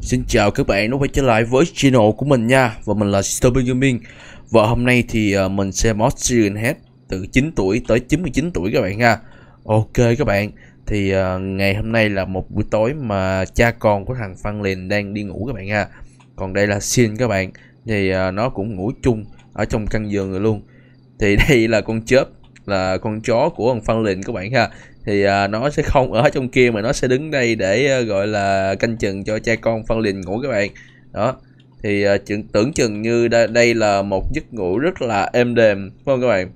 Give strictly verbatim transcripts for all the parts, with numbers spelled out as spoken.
Xin chào các bạn đã quay trở lại với channel của mình nha. Và mình là Stubby Gaming. Và hôm nay thì uh, mình sẽ mod Siren Head từ chín tuổi tới chín mươi chín tuổi các bạn nha. Ok các bạn, thì uh, ngày hôm nay là một buổi tối mà cha con của thằng Franklin đang đi ngủ các bạn nha. Còn đây là Sin các bạn, thì uh, nó cũng ngủ chung ở trong căn giường rồi luôn. Thì đây là con chớp, là con chó của thằng Franklin các bạn ha. Thì uh, nó sẽ không ở trong kia mà nó sẽ đứng đây để uh, gọi là canh chừng cho cha con Franklin ngủ các bạn. Đó, thì uh, tưởng, tưởng chừng như đây, đây là một giấc ngủ rất là êm đềm phải không các bạn.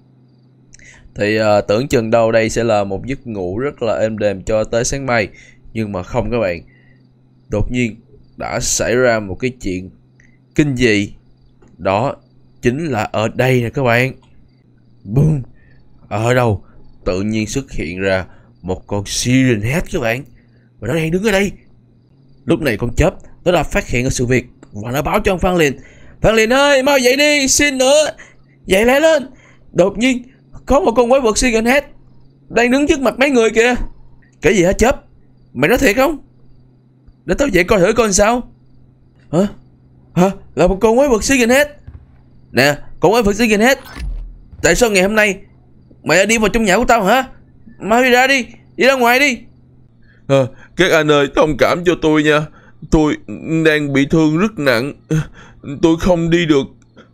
Thì uh, tưởng chừng đâu đây sẽ là một giấc ngủ rất là êm đềm cho tới sáng mai. Nhưng mà không các bạn, đột nhiên đã xảy ra một cái chuyện kinh dị. Đó chính là ở đây nè các bạn. Boom. Ở đâu tự nhiên xuất hiện ra một con Siren Head các bạn, và nó đang đứng ở đây. Lúc này con chớp nó đã phát hiện ra sự việc và nó báo cho ông Franklin. Franklin ơi, mau dậy đi, xin nữa, dậy lại lên. Đột nhiên có một con quái vật Siren Head đang đứng trước mặt mấy người kìa. Cái gì hả chớp? Mày nói thiệt không? Để tao dậy coi thử coi sao. Hả? Hả? Là một con quái vật Siren Head. Nè, con quái vật Siren Head, tại sao ngày hôm nay mày đã đi vào trong nhà của tao hả? Mau đi ra đi, đi ra ngoài đi. À, các anh ơi, thông cảm cho tôi nha. Tôi đang bị thương rất nặng, tôi không đi được.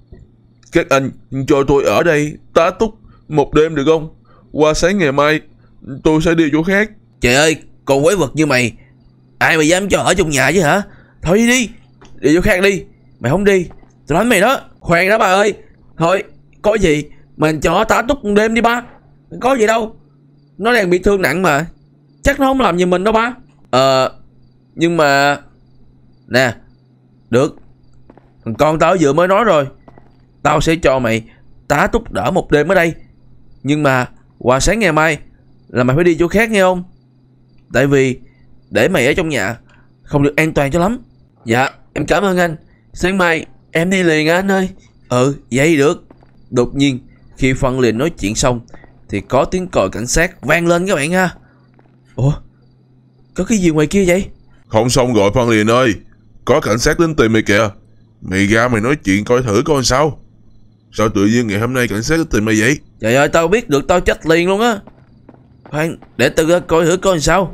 Các anh cho tôi ở đây tá túc một đêm được không? Qua sáng ngày mai tôi sẽ đi chỗ khác. Trời ơi, con quái vật như mày, ai mà dám cho ở trong nhà chứ hả? Thôi đi đi, đi chỗ khác đi. Mày không đi, tôi đánh mày đó. Khoan đó bà ơi. Thôi, có gì mình cho nó tá túc một đêm đi ba. Có gì đâu, nó đang bị thương nặng mà, chắc nó không làm gì mình đâu ba. Ờ, nhưng mà nè, được, thằng con tao vừa mới nói rồi, tao sẽ cho mày tá túc đỡ một đêm ở đây. Nhưng mà qua sáng ngày mai là mày phải đi chỗ khác nghe không? Tại vì để mày ở trong nhà không được an toàn cho lắm. Dạ, em cảm ơn anh. Sáng mai em đi liền à anh ơi. Ừ, vậy được. Đột nhiên khi Franklin nói chuyện xong thì có tiếng còi cảnh sát vang lên các bạn ha. Ủa, có cái gì ngoài kia vậy? Không xong rồi Franklin ơi, có cảnh sát đến tìm mày kìa. Mày ra mày nói chuyện coi thử coi sao. Sao tự nhiên ngày hôm nay cảnh sát đến tìm mày vậy? Trời ơi, tao biết được tao chết liền luôn á. Khoan, để tao ra coi thử coi sao.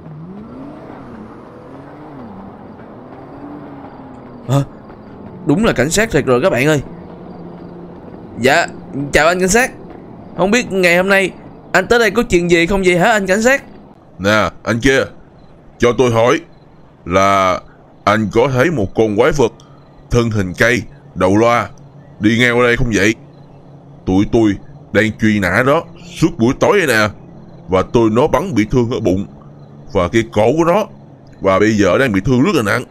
À, đúng là cảnh sát thiệt rồi các bạn ơi. Dạ, chào anh cảnh sát. Không biết ngày hôm nay anh tới đây có chuyện gì không vậy hả anh cảnh sát? Nè, anh kia, cho tôi hỏi là anh có thấy một con quái vật thân hình cây, đầu loa đi ngang qua đây không vậy? Tụi tôi đang truy nã đó suốt buổi tối đây nè, và tôi nó bắn bị thương ở bụng và cái cổ của nó, và bây giờ đang bị thương rất là nặng.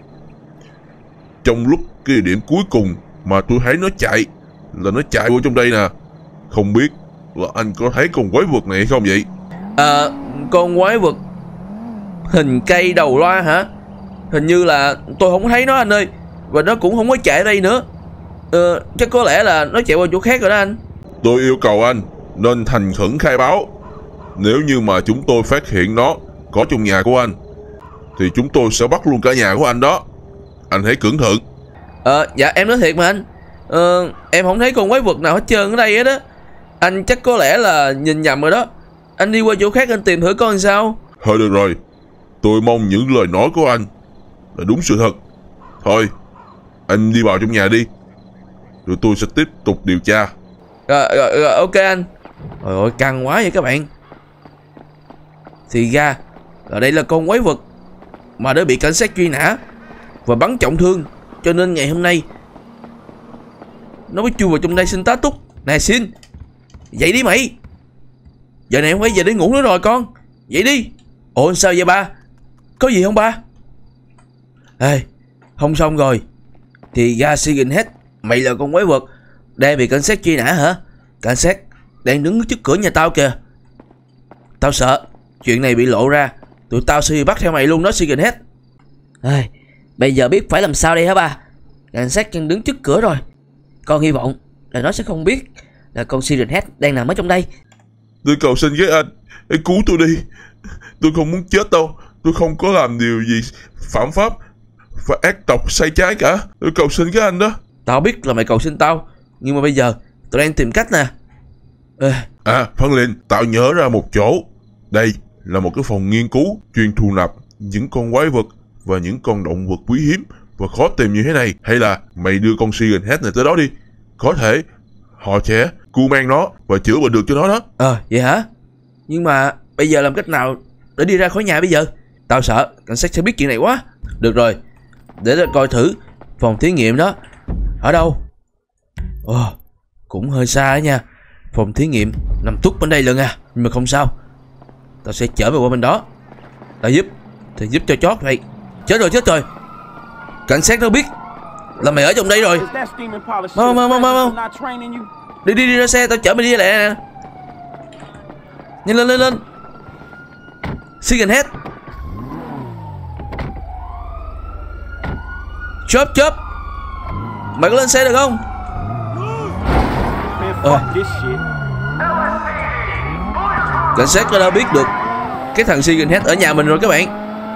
Trong lúc cái điểm cuối cùng mà tôi thấy nó chạy là nó chạy vô trong đây nè. Không biết là anh có thấy con quái vật này hay không vậy? À, con quái vật hình cây đầu loa hả? Hình như là tôi không thấy nó anh ơi. Và nó cũng không có chạy đây nữa. Ờ, chắc có lẽ là nó chạy qua chỗ khác rồi đó anh. Tôi yêu cầu anh nên thành khẩn khai báo. Nếu như mà chúng tôi phát hiện nó có trong nhà của anh thì chúng tôi sẽ bắt luôn cả nhà của anh đó. Anh hãy cẩn thận. Ờ, dạ em nói thiệt mà anh. Ờ, em không thấy con quái vật nào hết trơn ở đây hết á. Anh chắc có lẽ là nhìn nhầm rồi đó. Anh đi qua chỗ khác anh tìm thử coi làm sao. Thôi được rồi, tôi mong những lời nói của anh là đúng sự thật. Thôi, anh đi vào trong nhà đi, rồi tôi sẽ tiếp tục điều tra. Rồi, rồi, rồi ok anh. Trời ơi, căng quá vậy các bạn. Thì ra ở đây là con quái vật mà đã bị cảnh sát truy nã và bắn trọng thương, cho nên ngày hôm nay nó mới chui vào trong đây xin tá túc. Nè xin, dậy đi mày. Giờ này không phải giờ để ngủ nữa rồi con. Dậy đi. Ủa sao vậy ba? Có gì không ba? Ê, không xong rồi. Thì ra Siren Head, mày là con quái vật đang bị cảnh sát truy nã hả? Cảnh sát đang đứng trước cửa nhà tao kìa. Tao sợ chuyện này bị lộ ra, tụi tao sẽ bị bắt theo mày luôn đó Siren Head. Ê, bây giờ biết phải làm sao đây hả ba? Cảnh sát đang đứng trước cửa rồi. Con hy vọng là nó sẽ không biết là con Siren Head đang nằm ở trong đây. Tôi cầu xin các anh, hãy cứu tôi đi. Tôi không muốn chết đâu. Tôi không có làm điều gì phạm pháp. và ác độc sai trái cả. Tôi cầu xin các anh đó. Tao biết là mày cầu xin tao, nhưng mà bây giờ tao đang tìm cách nè. Ê. À, Phân Linh, tao nhớ ra một chỗ. Đây là một cái phòng nghiên cứu chuyên thu nạp những con quái vật và những con động vật quý hiếm và khó tìm như thế này. Hay là mày đưa con Sigen Head này tới đó đi. Có thể họ sẽ cưu mang nó và chữa bệnh được cho nó đó. Ờ, vậy hả? Nhưng mà bây giờ làm cách nào để đi ra khỏi nhà bây giờ? Tao sợ cảnh sát sẽ biết chuyện này quá. Được rồi, để tao coi thử phòng thí nghiệm đó ở đâu. Ồ, cũng hơi xa đó nha. Phòng thí nghiệm nằm tút bên đây lần à. Nhưng mà không sao, tao sẽ chở mày qua bên đó. Tao giúp thì giúp cho chót vậy. Chết rồi, chết rồi. Cảnh sát nó biết là mày ở trong đây rồi. Mau mau mau mau mau. Đi đi đi ra xe, tao chở mày đi lại nè. Nhanh lên lên lên. Sigen Head. Chớp chớp. Mày có lên xe được không? Ờ. Cảnh sát đã biết được cái thằng Sigen Head ở nhà mình rồi các bạn.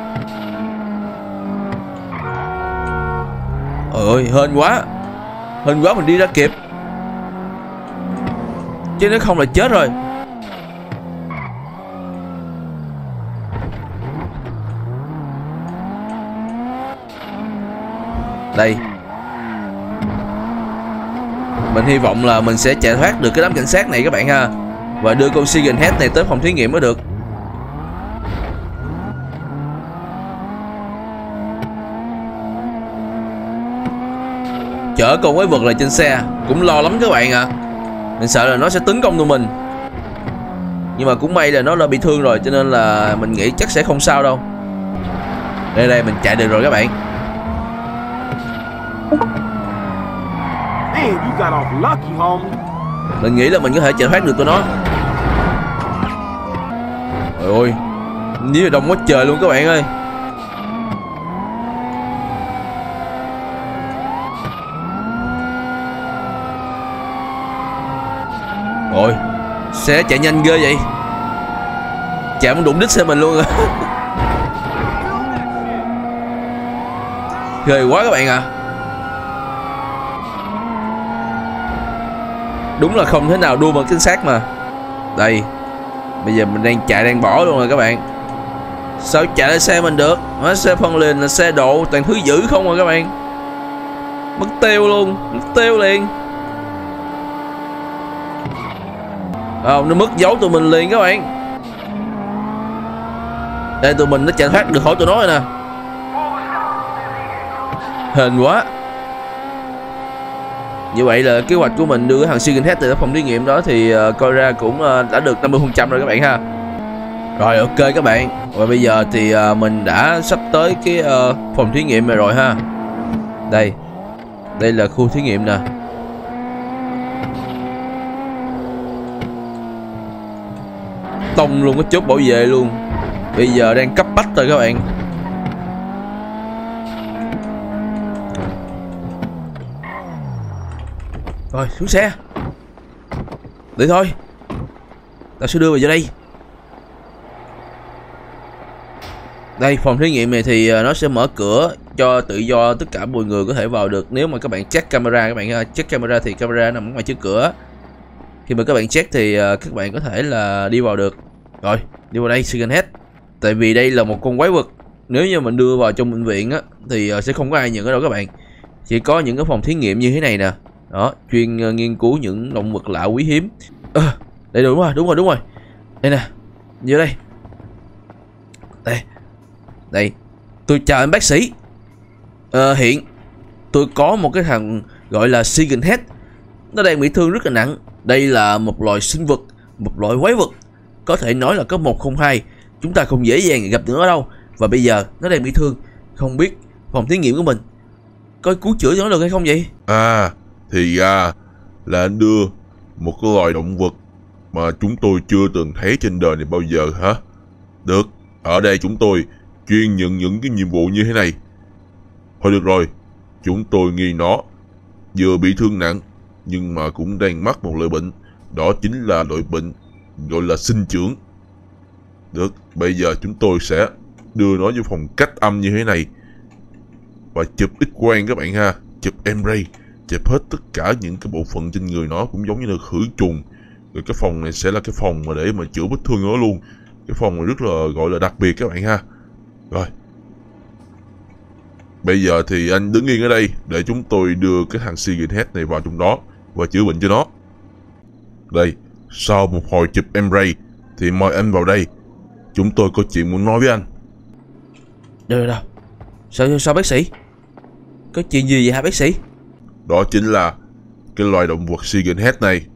Ôi ơi, hên quá. Hên quá mình đi ra kịp, chứ nếu không là chết rồi. Đây, mình hy vọng là mình sẽ chạy thoát được cái đám cảnh sát này các bạn ha, và đưa con Sigen Head này tới phòng thí nghiệm mới được. Chở con quái vật lại trên xe cũng lo lắm các bạn ạ. à. Mình sợ là nó sẽ tấn công tụi mình, nhưng mà cũng may là nó đã bị thương rồi, cho nên là mình nghĩ chắc sẽ không sao đâu. Đây đây, mình chạy được rồi các bạn. Mình nghĩ là mình có thể chạy thoát được tụi nó. Trời ơi, như là đông quá trời luôn các bạn ơi. Ôi, xe chạy nhanh ghê vậy. Chạy muốn đụng đít xe mình luôn rồi. Ghê quá các bạn ạ. à. Đúng là không thể nào đua bằng chính xác mà. Đây, bây giờ mình đang chạy đang bỏ luôn rồi các bạn. Sao chạy lên xe mình được? Nó xe Phân Linh là xe độ toàn thứ dữ không rồi các bạn. Mất tiêu luôn, mất tiêu liền. À, nó mất dấu tụi mình liền các bạn. Đây, tụi mình nó chạy thoát được khỏi tụi nó rồi nè. Hên quá. Như vậy là kế hoạch của mình đưa cái thằng Sigen Head từ phòng thí nghiệm đó thì uh, coi ra cũng uh, đã được năm mươi phần trăm rồi các bạn ha. Rồi ok các bạn. Và bây giờ thì uh, mình đã sắp tới cái uh, phòng thí nghiệm này rồi ha. Đây. Đây là khu thí nghiệm nè. Tông luôn cái chốt bảo vệ luôn. Bây giờ đang cấp bách rồi các bạn. Rồi xuống xe. Để thôi, tao sẽ đưa vào vô đây. Đây, phòng thí nghiệm này thì nó sẽ mở cửa cho tự do tất cả mọi người có thể vào được. Nếu mà các bạn check camera, các bạn check camera thì camera nằm ngoài trước cửa. Khi mà các bạn check thì các bạn có thể là đi vào được. Rồi, đi vào đây Sigen Head. Tại vì đây là một con quái vật. Nếu như mình đưa vào trong bệnh viện á thì sẽ không có ai nhận ở đâu các bạn. Chỉ có những cái phòng thí nghiệm như thế này nè. Đó, chuyên uh, nghiên cứu những động vật lạ quý hiếm. À, đây đúng rồi, đúng rồi, đúng rồi. Đây nè, vô đây. Đây, đây. Tôi chào anh bác sĩ. À, hiện tôi có một cái thằng gọi là Sigen Head. Nó đang bị thương rất là nặng. Đây là một loài sinh vật, một loại quái vật. Có thể nói là có một không hai. Chúng ta không dễ dàng gặp được nó đâu. Và bây giờ nó đang bị thương. Không biết phòng thí nghiệm của mình có cứu chữa cho nó được hay không vậy? À, thì ra là anh đưa một cái loài động vật mà chúng tôi chưa từng thấy trên đời này bao giờ hả? Được, ở đây chúng tôi chuyên nhận những cái nhiệm vụ như thế này. Thôi được rồi, chúng tôi nghi nó vừa bị thương nặng nhưng mà cũng đang mắc một loại bệnh. Đó chính là loại bệnh gọi là sinh trưởng. Được, bây giờ chúng tôi sẽ đưa nó vô phòng cách âm như thế này. và chụp X-quang các bạn ha, chụp em-ray, chụp hết tất cả những cái bộ phận trên người nó, cũng giống như là khử trùng. Rồi cái phòng này sẽ là cái phòng mà để mà chữa vết thương nó luôn. Cái phòng này rất là gọi là đặc biệt các bạn ha. Rồi, bây giờ thì anh đứng yên ở đây để chúng tôi đưa cái thằng Sigen Head này vào trong đó và chữa bệnh cho nó. Đây, sau một hồi chụp em-ray thì mời anh vào đây. Chúng tôi có chuyện muốn nói với anh. Đâu đâu, sao sao bác sĩ? Có chuyện gì vậy hả bác sĩ? Đó chính là cái loài động vật Sigen Head này.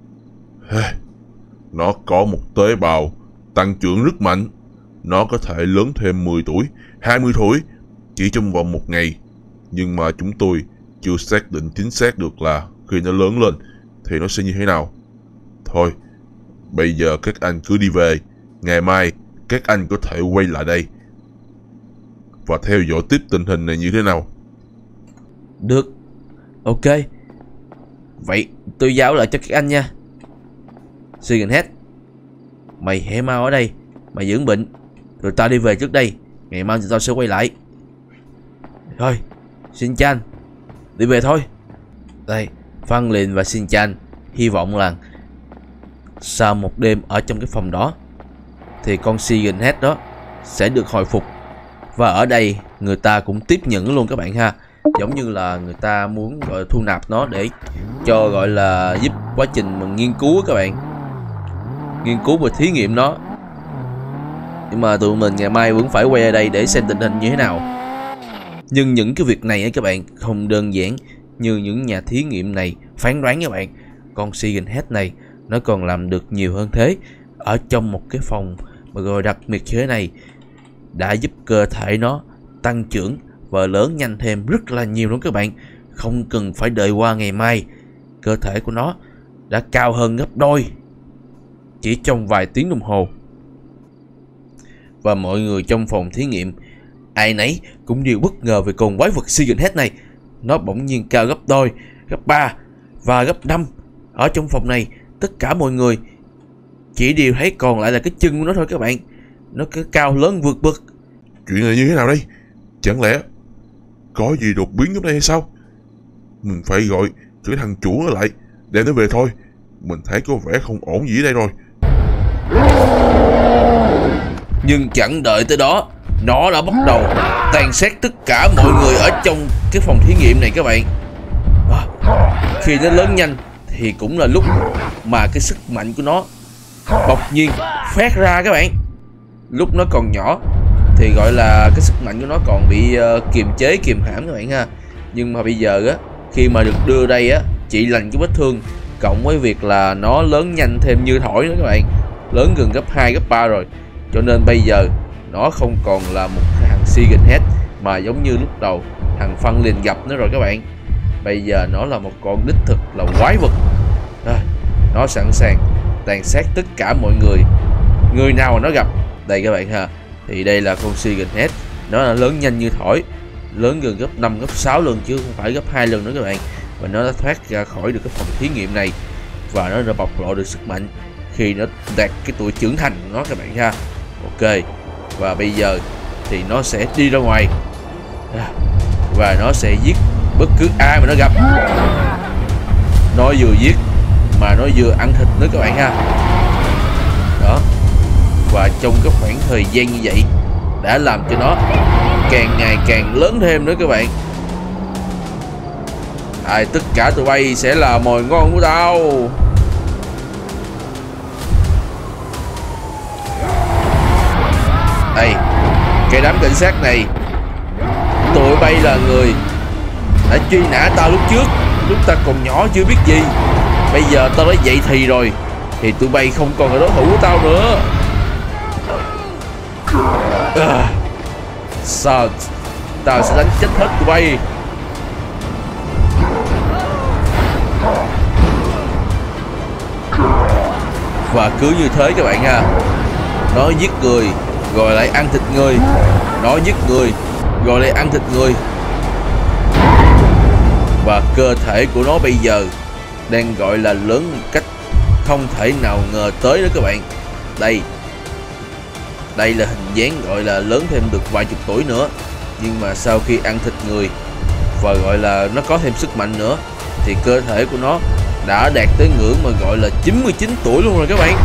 Nó có một tế bào tăng trưởng rất mạnh. Nó có thể lớn thêm mười tuổi, hai mươi tuổi chỉ trong vòng một ngày. Nhưng mà chúng tôi chưa xác định chính xác được là khi nó lớn lên thì nó sẽ như thế nào. Thôi, bây giờ các anh cứ đi về. Ngày mai các anh có thể quay lại đây và theo dõi tiếp tình hình này như thế nào. Được, ok. Vậy tôi giao lại cho các anh nha. Sigen Head, mày hãy mau ở đây mà dưỡng bệnh, rồi tao đi về trước đây. Ngày mai thì tao sẽ quay lại. Thôi, Shin-chan, đi về thôi. Đây, Franklin và Shin-chan hy vọng là sau một đêm ở trong cái phòng đó thì con Sigen Head đó sẽ được hồi phục. Và ở đây người ta cũng tiếp nhận luôn các bạn ha. Giống như là người ta muốn gọi là thu nạp nó để cho gọi là giúp quá trình mình nghiên cứu các bạn, nghiên cứu và thí nghiệm nó. Nhưng mà tụi mình ngày mai vẫn phải quay ở đây để xem tình hình như thế nào. Nhưng những cái việc này ấy các bạn không đơn giản như những nhà thí nghiệm này phán đoán các bạn. Con Sigen Head này nó còn làm được nhiều hơn thế. Ở trong một cái phòng mà gọi đặc biệt như thế này đã giúp cơ thể nó tăng trưởng và lớn nhanh thêm rất là nhiều luôn các bạn. Không cần phải đợi qua ngày mai, cơ thể của nó đã cao hơn gấp đôi chỉ trong vài tiếng đồng hồ. Và mọi người trong phòng thí nghiệm ai nấy cũng đều bất ngờ về con quái vật Sigen Head này. Nó bỗng nhiên cao gấp đôi, gấp ba và gấp năm. Ở trong phòng này tất cả mọi người chỉ đều thấy còn lại là cái chân của nó thôi các bạn. Nó cứ cao lớn vượt bậc. Chuyện này như thế nào đây? Chẳng lẽ có gì đột biến trong đây hay sao? Mình phải gọi cái thằng chủ nó lại, đem nó về thôi. Mình thấy có vẻ không ổn gì ở đây rồi. Nhưng chẳng đợi tới đó, nó đã bắt đầu tàn sát tất cả mọi người ở trong cái phòng thí nghiệm này các bạn. À, khi nó lớn nhanh thì cũng là lúc mà cái sức mạnh của nó bỗng nhiên phát ra các bạn. Lúc nó còn nhỏ thì gọi là cái sức mạnh của nó còn bị uh, kiềm chế, kiềm hãm các bạn ha. Nhưng mà bây giờ á, khi mà được đưa đây á, chỉ lành cái vết thương cộng với việc là nó lớn nhanh thêm như thổi nữa các bạn, lớn gần gấp hai, gấp ba rồi. Cho nên bây giờ nó không còn là một thằng Sigen Head mà giống như lúc đầu thằng Franklin gặp nó rồi các bạn. Bây giờ nó là một con đích thực là quái vật. À, nó sẵn sàng tàn sát tất cả mọi người, người nào mà nó gặp. Đây các bạn ha, thì đây là con Sigen Head. Nó là lớn nhanh như thổi, lớn gần gấp năm, gấp sáu lần chứ không phải gấp hai lần nữa các bạn. Và nó đã thoát ra khỏi được cái phòng thí nghiệm này và nó đã bộc lộ được sức mạnh khi nó đạt cái tuổi trưởng thành của nó các bạn ha. Ok, và bây giờ thì nó sẽ đi ra ngoài và nó sẽ giết bất cứ ai mà nó gặp. Nó vừa giết mà nó vừa ăn thịt nữa các bạn ha. Đó. Và trong cái khoảng thời gian như vậy đã làm cho nó càng ngày càng lớn thêm nữa các bạn. À, tất cả tụi bay sẽ là mồi ngon của tao. Đây, cái đám cảnh sát này, tụi bay là người đã truy nã tao lúc trước, lúc ta còn nhỏ chưa biết gì. Bây giờ tao đã dậy thì rồi thì tụi bay không còn là đối thủ của tao nữa. À, sao tao sẽ đánh chết hết tụi bay. Và cứ như thế các bạn ha, nó giết người rồi lại ăn thịt người, nó giết người rồi lại ăn thịt người. Và cơ thể của nó bây giờ đang gọi là lớn một cách không thể nào ngờ tới nữa các bạn. Đây, đây là hình dáng gọi là lớn thêm được vài chục tuổi nữa. Nhưng mà sau khi ăn thịt người và gọi là nó có thêm sức mạnh nữa, thì cơ thể của nó đã đạt tới ngưỡng mà gọi là chín mươi chín tuổi luôn rồi các bạn.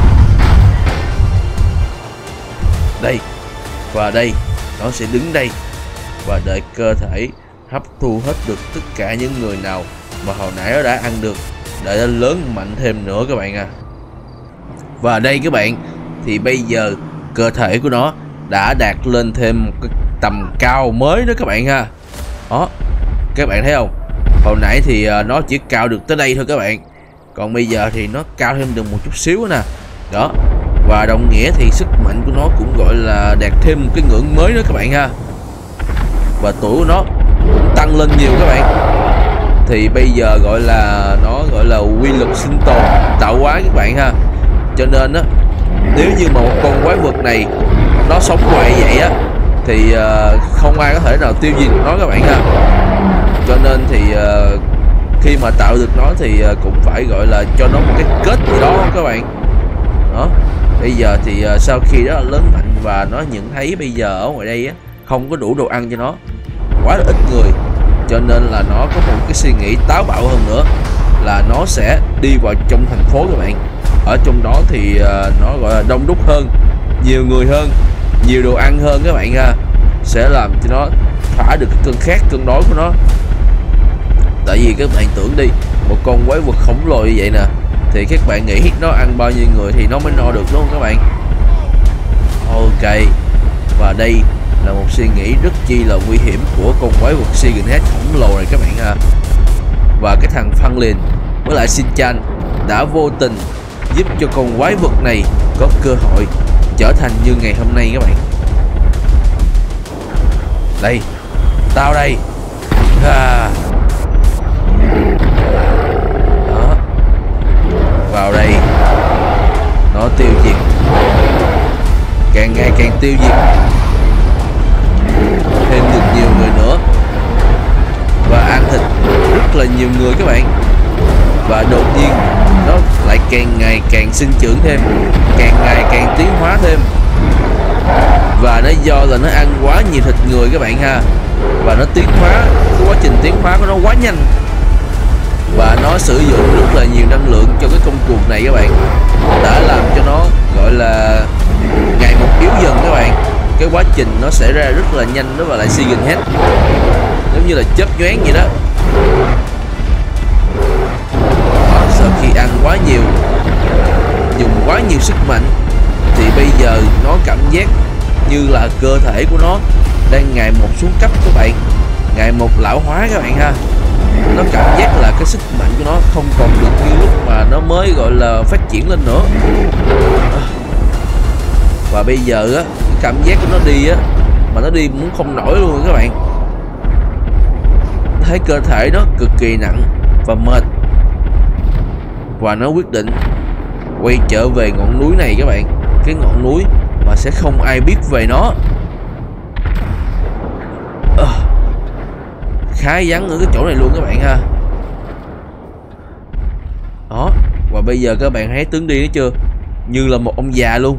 Đây, và đây, nó sẽ đứng đây và đợi cơ thể hấp thu hết được tất cả những người nào mà hồi nãy nó đã ăn được, để nó lớn mạnh thêm nữa các bạn à. Và đây các bạn, thì bây giờ cơ thể của nó đã đạt lên thêm một cái tầm cao mới nữa các bạn ha. Đó, các bạn thấy không? Hồi nãy thì nó chỉ cao được tới đây thôi các bạn, còn bây giờ thì nó cao thêm được một chút xíu nè. Đó, và đồng nghĩa thì sức mạnh của nó cũng gọi là đạt thêm một cái ngưỡng mới nữa các bạn ha. Và tuổi của nó cũng tăng lên nhiều các bạn. Thì bây giờ gọi là nó gọi là quy lực sinh tồn tạo hóa các bạn ha. Cho nên á, nếu như mà một con quái vật này nó sống hoài vậy á, thì uh, không ai có thể nào tiêu diệt nó các bạn ha. Cho nên thì uh, khi mà tạo được nó thì uh, cũng phải gọi là cho nó một cái kết gì đó các bạn. Đó, bây giờ thì uh, sau khi đó lớn mạnh và nó nhận thấy bây giờ ở ngoài đây á không có đủ đồ ăn cho nó, quá là ít người, cho nên là nó có một cái suy nghĩ táo bạo hơn nữa, là nó sẽ đi vào trong thành phố các bạn. Ở trong đó thì uh, nó gọi là đông đúc hơn, nhiều người hơn, nhiều đồ ăn hơn các bạn ha, sẽ làm cho nó thỏa được cái cơn khát, cơn đói của nó. Tại vì các bạn tưởng đi, một con quái vật khổng lồ như vậy nè, thì các bạn nghĩ nó ăn bao nhiêu người thì nó mới no được đúng không các bạn? Ok, và đây là một suy nghĩ rất chi là nguy hiểm của con quái vật Sigenhead khổng lồ này các bạn ha. Và cái thằng Franklin với lại Shinchan đã vô tình giúp cho con quái vật này có cơ hội trở thành như ngày hôm nay các bạn. Đây, tao đây. À. Đó, vào đây, nó tiêu diệt, càng ngày càng tiêu diệt thêm được nhiều người nữa, và ăn thịt rất là nhiều người các bạn. Và đột nhiên nó lại càng ngày càng sinh trưởng thêm, càng ngày càng tiến hóa thêm. Và nó do là nó ăn quá nhiều thịt người các bạn ha, và nó tiến hóa, cái quá trình tiến hóa của nó quá nhanh, và nó sử dụng rất là nhiều năng lượng cho cái công cuộc này các bạn, đã làm cho nó gọi là ngày một yếu dần các bạn. Cái quá trình nó xảy ra rất là nhanh, đó và lại Sigenhead giống như là chớp nhoáng vậy đó. Đó, sau khi ăn quá nhiều, dùng quá nhiều sức mạnh, thì bây giờ nó cảm giác như là cơ thể của nó đang ngày một xuống cấp các bạn, ngày một lão hóa các bạn ha. Nó cảm giác là cái sức mạnh của nó không còn được như lúc mà nó mới gọi là phát triển lên nữa. Và bây giờ á, cái cảm giác của nó đi á, mà nó đi muốn không nổi luôn các bạn. Thấy cơ thể nó cực kỳ nặng và mệt, và nó quyết định quay trở về ngọn núi này các bạn. Cái ngọn núi mà sẽ không ai biết về nó. à, Khá vắng ở cái chỗ này luôn các bạn ha. Đó, và bây giờ các bạn thấy tướng đi nó chưa, như là một ông già luôn.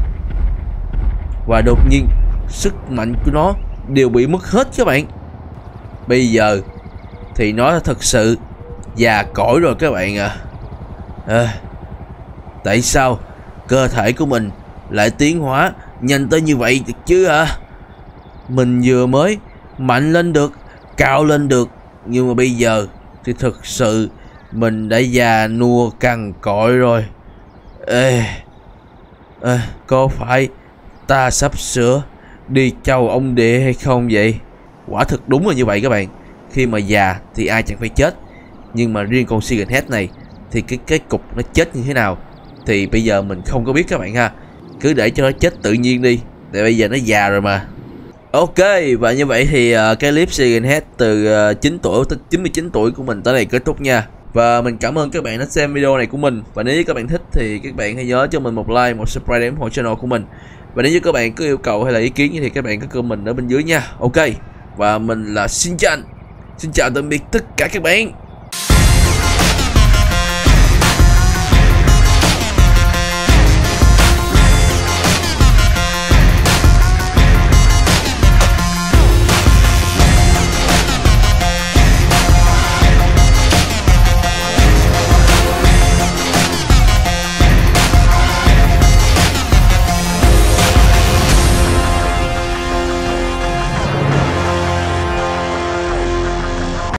Và đột nhiên sức mạnh của nó đều bị mất hết các bạn. Bây giờ thì nó thật sự già cỗi rồi các bạn à. à Tại sao cơ thể của mình lại tiến hóa nhanh tới như vậy được chứ hả? Mình vừa mới mạnh lên được, cao lên được, nhưng mà bây giờ thì thực sự mình đã già nua cằn cỗi rồi. Ê, ê, có phải ta sắp sửa đi chầu ông địa hay không vậy? Quả thực đúng là như vậy các bạn. Khi mà già thì ai chẳng phải chết, nhưng mà riêng con Sigenhead này thì cái cái cục nó chết như thế nào thì bây giờ mình không có biết các bạn ha. Cứ để cho nó chết tự nhiên đi, tại bây giờ nó già rồi mà. Ok, và như vậy thì uh, cái clip Sigenhead từ uh, chín tuổi tới chín mươi chín tuổi của mình tới đây kết thúc nha. Và mình cảm ơn các bạn đã xem video này của mình. Và nếu như các bạn thích thì các bạn hãy nhớ cho mình một like, một subscribe để ủng hộ channel của mình. Và nếu như các bạn có yêu cầu hay là ý kiến thì các bạn cứ comment ở bên dưới nha. Ok, và mình là Shinchan. Xin chào tạm biệt tất cả các bạn.